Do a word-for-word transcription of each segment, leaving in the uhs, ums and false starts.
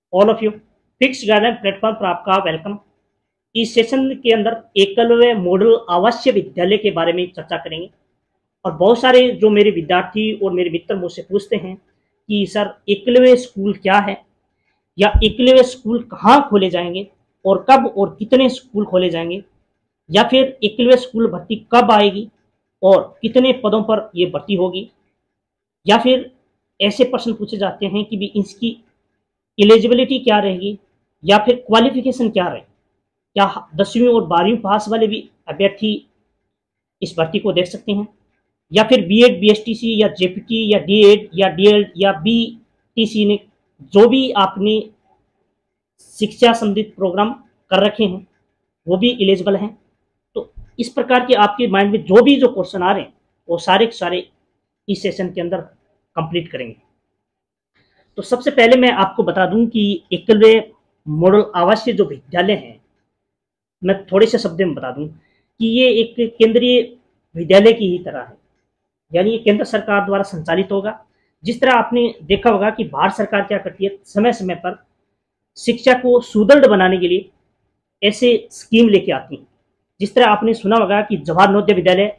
All of you. Fix guideline platform पर आपका welcome. इस सेशन के अंदर एकलव्य मॉडल आवासीय विद्यालय के बारे में चर्चा करेंगे। और बहुत सारे जो मेरे विद्यार्थी और मेरे मित्र मुझसे पूछते हैं कि सर एकलव्य स्कूल क्या है, या एकलव्य स्कूल कहाँ खोले जाएंगे और कब और कितने स्कूल खोले जाएंगे, या फिर एकलव्य स्कूल भर्ती कब आएगी और कितने पदों पर ये भर्ती होगी, या फिर ऐसे प्रश्न पूछे जाते हैं कि भी इसकी एलिजिबिलिटी क्या रहेगी या फिर क्वालिफिकेशन क्या रहे, क्या दसवीं और बारहवीं पास वाले भी अभ्यर्थी इस भर्ती को देख सकते हैं, या फिर बीएड बीएसटीसी या जेपीटी या डीएड या डीएड या बीटीसी ने जो भी आपने शिक्षा संबंधित प्रोग्राम कर रखे हैं वो भी एलिजिबल हैं। तो इस प्रकार के आपके माइंड में जो भी जो क्वेश्चन आ रहे हैं वो सारे के सारे इस सेशन के अंदर कंप्लीट करेंगे। तो सबसे पहले मैं आपको बता दूं कि एकलव्य मॉडल आवासीय जो विद्यालय हैं, मैं थोड़े से शब्द में बता दूं कि ये एक केंद्रीय विद्यालय की ही तरह है, यानी ये केंद्र सरकार द्वारा संचालित होगा। जिस तरह आपने देखा होगा कि भारत सरकार क्या करती है, समय समय पर शिक्षा को सुदृढ़ बनाने के लिए ऐसे स्कीम लेके आती है। जिस तरह आपने सुना होगा कि जवाहर नवोदय विद्यालय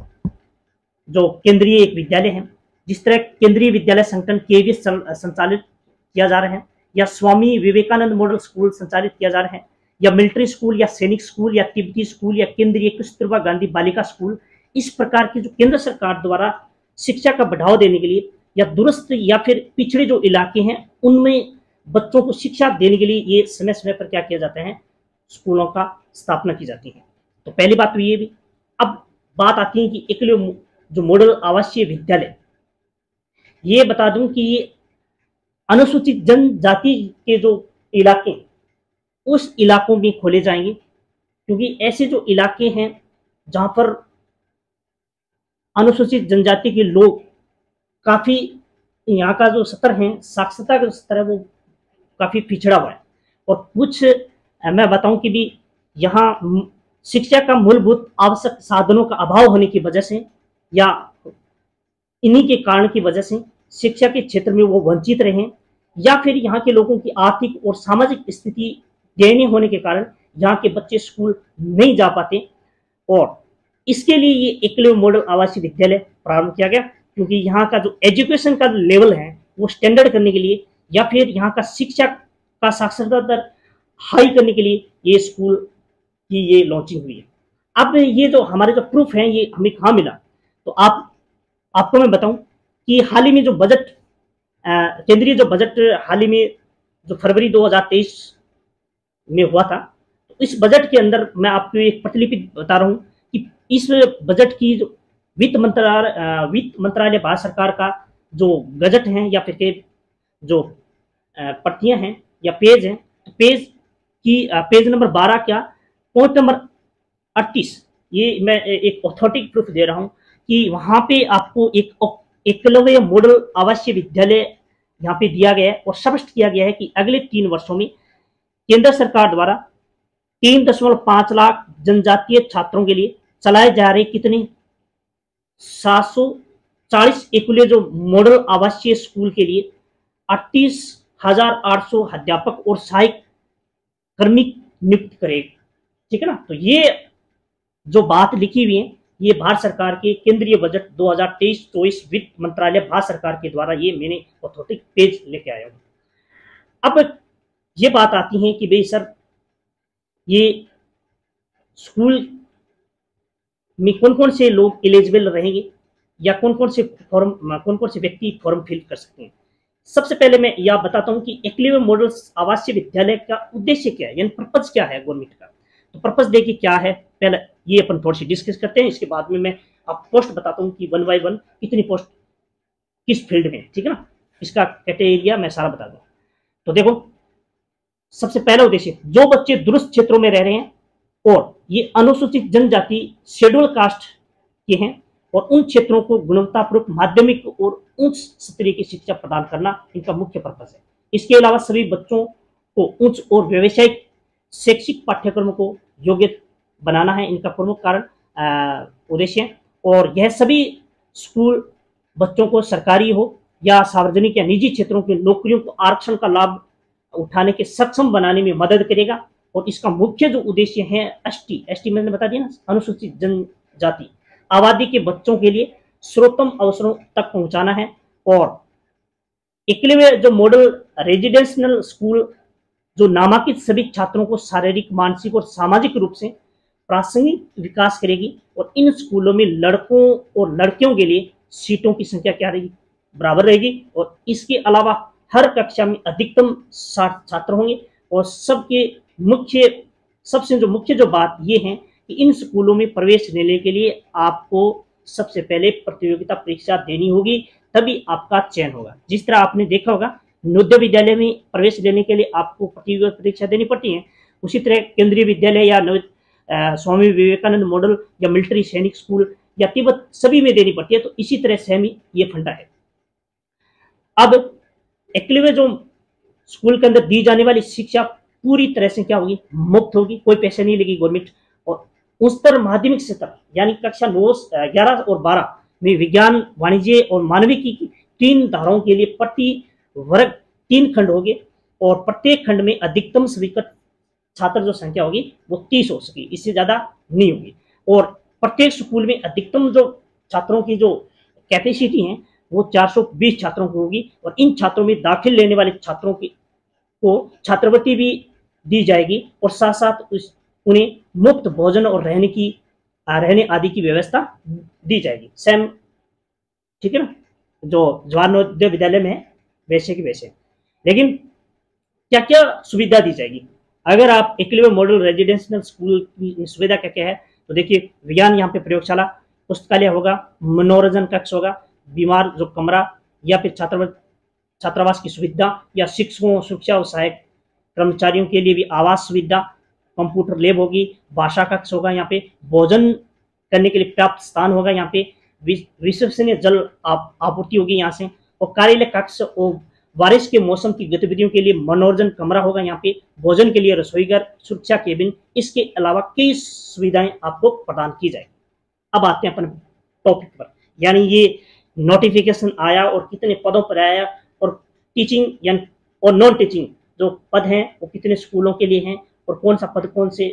जो केंद्रीय एक विद्यालय है, जिस तरह केंद्रीय विद्यालय संगठन के संचालित किया जा रहा है, या स्वामी विवेकानंद मॉडल स्कूल संचालित किया जा रहा है, या मिलिट्री स्कूल या सैनिक स्कूल या तिब्बती स्कूल या केंद्रीय कस्तूरबा गांधी बालिका स्कूल, इस प्रकार की जो केंद्र सरकार द्वारा शिक्षा का बढ़ावा देने के लिए या दुरुस्त या फिर पिछड़े जो इलाके हैं उनमें बच्चों को शिक्षा देने के लिए ये समय समय पर क्या किया जाता है, स्कूलों का स्थापना की जाती है। तो पहली बात तो ये भी। अब बात आती है कि एकलव्य जो मॉडल आवासीय विद्यालय, ये बता दूं कि ये अनुसूचित जनजाति के जो इलाके उस इलाकों में खोले जाएंगे, क्योंकि ऐसे जो इलाके हैं जहां पर अनुसूचित जनजाति के लोग काफी, यहाँ का जो स्तर है, साक्षरता का जो स्तर है वो काफी पिछड़ा हुआ है। और कुछ मैं बताऊं कि भी यहाँ शिक्षा का मूलभूत आवश्यक साधनों का अभाव होने की वजह से या इन्हीं के कारण की वजह से शिक्षा के क्षेत्र में वो वंचित रहे, या फिर यहाँ के लोगों की आर्थिक और सामाजिक स्थिति दयनीय होने के कारण यहाँ के बच्चे स्कूल नहीं जा पाते। और इसके लिए ये एकलव्य मॉडल आवासीय विद्यालय प्रारंभ किया गया, क्योंकि यहाँ का जो एजुकेशन का लेवल है वो स्टैंडर्ड करने के लिए या फिर यहाँ का शिक्षा का साक्षरता दर हाई करने के लिए ये स्कूल की ये लॉन्चिंग हुई है। अब ये जो हमारे जो प्रूफ है ये हमें कहाँ मिला, तो आप आपको मैं बताऊं कि हाल ही में जो बजट केंद्रीय जो बजट हाल ही में जो फरवरी दो हज़ार तेईस में हुआ था, तो इस बजट के अंदर मैं आपको एक प्रतिलिपि बता रहा हूं कि इस बजट की जो वित्त मंत्रालय वित्त मंत्रालय भारत सरकार का जो गजट है या फिर जो प्रतियां हैं या पेज हैं, तो पेज की पेज नंबर बारह क्या पॉइंट नंबर अड़तीस, ये मैं एक ऑथोरिटिक प्रूफ दे रहा हूं कि वहां पे आपको एक एकलव्य मॉडल आवासीय विद्यालय यहाँ पे दिया गया है और स्पष्ट किया गया है कि अगले तीन वर्षों में केंद्र सरकार द्वारा तीन दशमलव पांच लाख जनजातीय छात्रों के लिए चलाए जा रहे कितने सात सौ चालीस एकलव्य जो मॉडल आवासीय स्कूल के लिए अड़तीस हजार आठ सौ अध्यापक और सहायक कर्मी नियुक्त करेगा। ठीक है ना। तो ये जो बात लिखी हुई है ये भारत सरकार के केंद्रीय बजट दो हज़ार तेईस चौबीस वित्त मंत्रालय भारत सरकार के द्वारा ये मैंने ऑथोरिटिक पेज लेके आया हूं। अब ये बात आती है कि भाई सर ये स्कूल में कौन कौन से लोग एलिजिबल रहेंगे या कौन कौन से फॉर्म कौन कौन से व्यक्ति फॉर्म फिल कर सकते हैं। सबसे पहले मैं यह बताता हूं कि एकलव्य मॉडल आवासीय विद्यालय का उद्देश्य क्या है, यानी पर्पज क्या है गवर्नमेंट का। तो पर्पज देखिए क्या है, पहले ये अपन थोड़ी सी डिस्कस करते हैं, इसके बाद में मैं आपको पोस्ट बताता हूँ कि वन बाय वन कितनी पोस्ट किस फील्ड में। ठीक है ना, इसका क्राइटेरिया मैं सारा बता दूं। तो देखो सबसे पहला उद्देश्य, जो बच्चे दुरुस्त क्षेत्रों में रह रहे हैं और ये अनुसूचित जनजाति शेड्यूल कास्ट के हैं और उन क्षेत्रों को गुणवत्तापूर्ण माध्यमिक और उच्च स्तरीय की शिक्षा प्रदान करना इनका मुख्य पर्पज है। इसके अलावा सभी बच्चों को उच्च और व्यावसायिक शैक्षिक पाठ्यक्रमों को योग्य बनाना है इनका प्रमुख कारण उद्देश्य है। और यह सभी स्कूल बच्चों को सरकारी हो या सार्वजनिक या निजी क्षेत्रों की नौकरियों को आरक्षण का लाभ उठाने के सक्षम बनाने में मदद करेगा। और इसका मुख्य जो उद्देश्य है एस टी एस टी मैंने बता दिया ना, अनुसूचित जनजाति आबादी के बच्चों के लिए सर्वोत्तम अवसरों तक पहुंचाना है। और एकलव्य जो मॉडल रेजिडेंशियल स्कूल जो नामांकित सभी छात्रों को शारीरिक, मानसिक और सामाजिक रूप से प्रासंगिक विकास करेगी। और इन स्कूलों में लड़कों और लड़कियों के लिए सीटों की संख्या क्या रहेगी, बराबर रहेगी। और इसके अलावा हर कक्षा में अधिकतम साठ छात्र होंगे। और सबके मुख्य सबसे जो मुख्य जो बात ये है कि इन स्कूलों में प्रवेश लेने के लिए आपको सबसे पहले प्रतियोगिता परीक्षा देनी होगी, तभी आपका चयन होगा। जिस तरह आपने देखा होगा नवोदय विद्यालय में प्रवेश लेने के लिए आपको प्रतियोगिता परीक्षा देनी पड़ती है, उसी तरह केंद्रीय विद्यालय या स्वामी विवेकानंद मॉडल या मिलिट्री सैनिक स्कूल या तिब्बत सभी में देनी पड़ती है। तो इसी तरह सेम ही ये फंडा है। अब एकलव्य जो स्कूल के अंदर दी जाने वाली शिक्षा पूरी तरह से क्या होगी, मुफ्त होगी, कोई पैसे नहीं लेगी गवर्नमेंट। और उच्चतर माध्यमिक स्तर यानी कक्षा नौ ग्यारह और बारह में विज्ञान, वाणिज्य और मानविकी की तीन धाराओं के लिए प्रति वर्ग तीन खंड होंगे। और प्रत्येक खंड में अधिकतम स्वीकृत छात्र जो संख्या होगी वो तीस हो सके, इससे ज्यादा नहीं होगी। और प्रत्येक स्कूल में अधिकतम जो छात्रों की जो कैपेसिटी है वो चार सौ बीस छात्रों की होगी। और इन छात्रों में दाखिल लेने वाले छात्रों की को छात्रवृत्ति भी दी जाएगी। और साथ साथ उस उन्हें मुफ्त भोजन और रहने की रहने आदि की व्यवस्था दी जाएगी। सेम ठीक है ना, जो जवाहर नवोदय विद्यालय में है वैसे की वैसे। लेकिन क्या क्या सुविधा दी जाएगी अगर आप एकलव्य मॉडल रेजिडेंशियल स्कूल की सुविधा क्या क्या है, तो देखिए विज्ञान यहाँ पे प्रयोगशाला, पुस्तकालय होगा, मनोरंजन कक्ष होगा, बीमार जो कमरा या फिर छात्रावास छात्रावास की सुविधा, या शिक्षकों, शिक्षा और सहायक कर्मचारियों के लिए भी आवास सुविधा, कंप्यूटर लैब होगी, भाषा कक्ष होगा, यहाँ पे भोजन करने के लिए पर्याप्त स्थान होगा, यहाँ पे विश्वसनीय जल आप, आपूर्ति होगी यहाँ से। और कार्यालय कक्ष और बारिश के मौसम की गतिविधियों के लिए मनोरंजन कमरा होगा, यहाँ पे भोजन के लिए रसोईघर, सुरक्षा केबिन, इसके अलावा कई सुविधाएं आपको प्रदान की जाएगी। अब आते हैं अपन टॉपिक पर, यानी ये नोटिफिकेशन आया और कितने पदों पर आया, और टीचिंग यानी और नॉन टीचिंग जो पद हैं वो कितने स्कूलों के लिए हैं, और कौन सा पद कौन से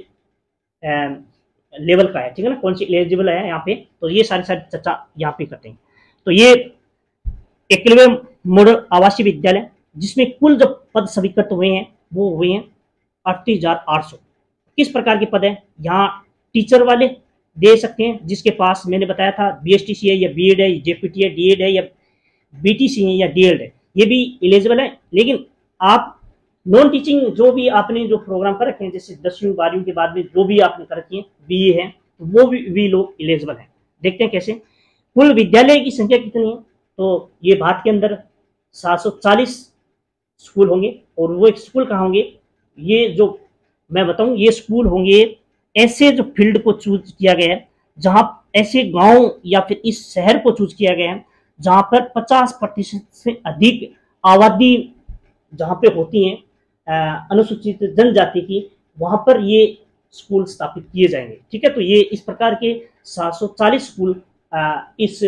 लेवल का है, ठीक है ना, कौन सी एलिजिबल है यहाँ पे। तो ये सारी सारी चर्चा यहाँ पे करते हैं। तो ये एकलव्य मॉडल आवासीय विद्यालय जिसमें कुल जो पद स्वीकृत हुए हैं वो हुए हैं अड़तीस हजार आठ सौ। किस प्रकार के पद हैं, यहाँ टीचर वाले दे सकते हैं जिसके पास मैंने बताया था बी एस टी सी है या बी एड है, जेपीटी है, डी एड है या बी टी सी है या डी एड है, ये भी एलिजिबल है। लेकिन आप नॉन टीचिंग जो भी आपने जो प्रोग्राम कर रखे हैं, जैसे दसवीं बारहवीं के बाद में जो भी आपने कर रखी है बी ए है, तो वो भी, भी लोग एलिजिबल हैं। देखते हैं कैसे। कुल विद्यालय की संख्या कितनी है, तो ये भारत के अंदर सात सौ चालीस स्कूल होंगे। और वो एक स्कूल कहाँ होंगे, ये जो मैं बताऊं ये स्कूल होंगे ऐसे जो फील्ड को चूज किया गया है, जहां ऐसे गांव या फिर इस शहर को चूज किया गया है जहां पर पचास प्रतिशत से अधिक आबादी जहां पे होती है अनुसूचित जनजाति की, वहां पर ये स्कूल स्थापित किए जाएंगे। ठीक है, तो ये इस प्रकार के सात सौ चालीस स्कूल आ, इस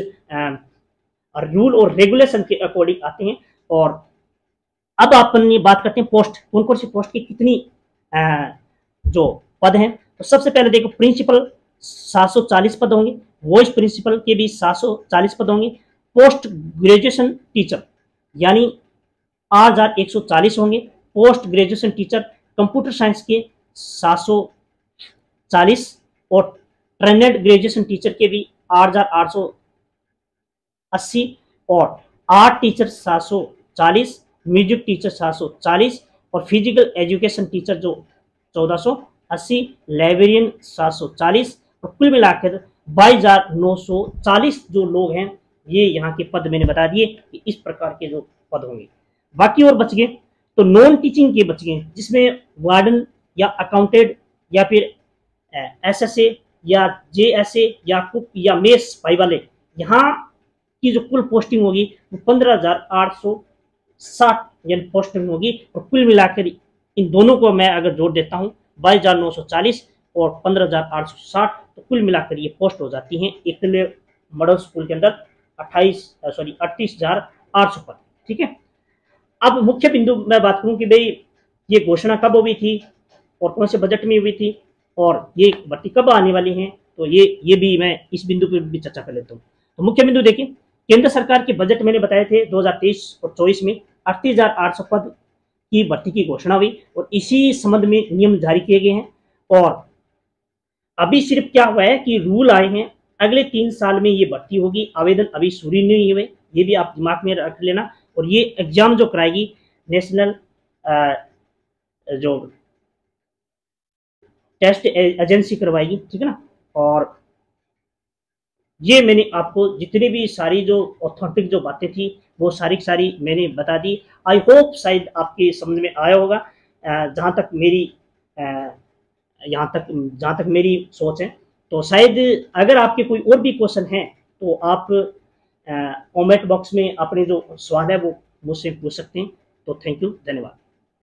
रूल और रेगुलेशन के अकॉर्डिंग आते हैं। और अब अपन ये बात करते हैं पोस्ट, कौन कौन सी पोस्ट की कितनी आ, जो पद हैं। तो सबसे पहले देखो प्रिंसिपल सात सौ चालीस पद होंगे, वॉइस प्रिंसिपल के भी सात सौ चालीस पद होंगे, पोस्ट ग्रेजुएशन टीचर यानी आठ हजार एक सौ चालीस होंगे, post graduation teacher computer science के सात सौ चालीस और ट्रेंडेड ग्रेजुएशन टीचर के भी आठ हजार आठ सौ अस्सी, और आर्ट टीचर सात सौ चालीस, म्यूजिक टीचर सात सौ चालीस और फिजिकल एजुकेशन टीचर जो चौदह सौ अस्सी, लाइब्रेरियन सात सौ चालीस, और कुल मिलाकर बाईस हजार नौ सौ चालीस जो लोग हैं ये यहाँ के पद मैंने बता दिए कि इस प्रकार के जो पद होंगे। बाकी और बच गए तो नॉन टीचिंग के बच गए, जिसमें वार्डन या अकाउंटेंट या फिर एस एस ए या जे एस ए या कुक या मेस भाई वाले, यहाँ की जो कुल पोस्टिंग होगी वो पंद्रह हजार आठ सौ साठ यानी पोस्टिंग होगी। और कुल मिलाकर इन दोनों को मैं अगर जोड़ देता हूँ बाईस हजार नौ सौ चालीस और पंद्रह हजार आठ सौ साठ, तो कुल मिलाकर ये पोस्ट हो जाती हैं एकलव्य मॉडल स्कूल के अंदर अट्ठाईस सॉरी अड़तीस हजार आठ सौ पद। ठीक है, अब मुख्य बिंदु मैं बात करूं कि भाई ये घोषणा कब हुई थी और कौन से बजट में हुई थी और ये भर्ती कब आने वाली है, तो ये ये भी मैं इस बिंदु पर भी चर्चा कर लेता हूँ। तो मुख्य बिंदु देखिए, केंद्र सरकार के बजट मैंने बताए थे दो हज़ार तेईस और चौबीस में अड़तीस हजार आठ सौ पद की भर्ती की घोषणा हुई और इसी संबंध में नियम जारी किए गए हैं। और अभी सिर्फ क्या हुआ है कि रूल आए हैं, अगले तीन साल में ये भर्ती होगी, आवेदन अभी शुरू नहीं हुए, ये भी आप दिमाग में रख लेना। और ये एग्जाम जो कराएगी नेशनल जो टेस्ट एजेंसी करवाएगी, ठीक है ना। और ये मैंने आपको जितनी भी सारी जो ऑथेंटिक जो बातें थी वो सारी सारी मैंने बता दी। आई होप शायद आपके समझ में आया होगा। जहाँ तक मेरी यहाँ तक जहाँ तक मेरी सोच है, तो शायद अगर आपके कोई और भी क्वेश्चन हैं तो आप कमेंट बॉक्स में अपने जो सवाल है वो मुझसे पूछ सकते हैं। तो थैंक यू, धन्यवाद।